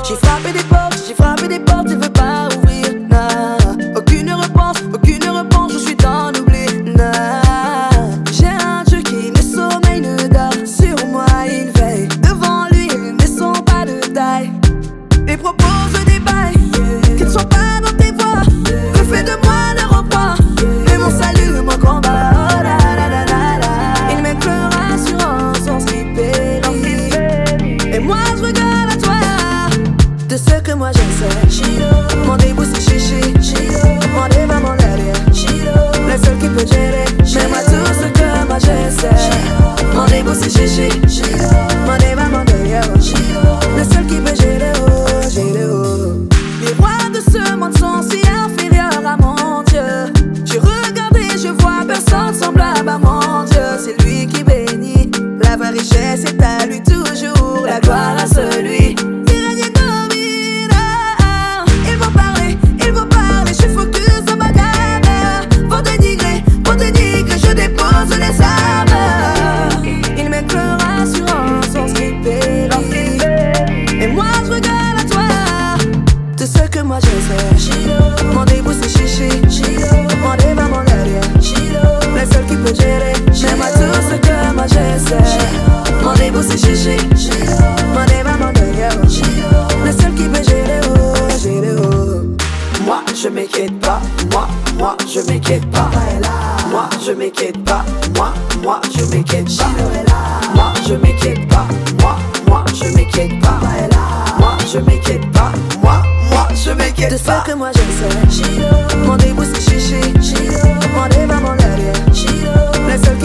j'ai frappé des portes, il veut pas ouvrir. Nah. Aucune réponse, je suis dans l'oubli. Nah. J'ai un Dieu qui ne sommeille, ne dort. Sur moi il veille, devant lui ils ne sont pas de taille. Il propose des bails qui ne sont pas dans tes voies. Que fait de moi le repas, mais mon salut, mon combat. Oh la la la la la. Il m'éclaire assurance, son slip est rempli. Et moi je regarde à toi, de ce que moi je sais. Mon début c'est chichi, mon débat mon derrière. Le seul qui peut gérer, mais moi tout ce que moi je sais. Mon début c'est chichi, mon débat mon derrière. Le seul qui peut gérer, oh, gérer, oh. Les rois de ce monde sont si inférieurs à mon Dieu. Je regarde et je vois personne semblable à mon Dieu. C'est lui qui bénit, la vraie richesse est à lui toujours. La gloire à celui qui règne et domine. Il faut parler, je suis focus dans ma gamme. Pour dénigrer, je dépose les armes. Il m'éclaire assurance, son script est rempli. Et moi je regarde à toi, tout ce que moi je sais. Mon début c'est chichi, mon débat mon derrière. Le seul qui peut gérer, mais moi tout ce que moi je sais. Mon début c'est chichi, mon débat mon derrière. Le seul qui peut gérer, oh, gérer, oh. Moi je m'inquiète pas, moi je m'inquiète pas. Moi je m'inquiète pas, moi je m'inquiète pas. Moi je m'inquiète pas, moi je m'inquiète pas. Moi je m'inquiète pas, moi je m'inquiète pas. De ce que moi je sais. Mon début c'est chichi, mon débat mon derrière. Le seul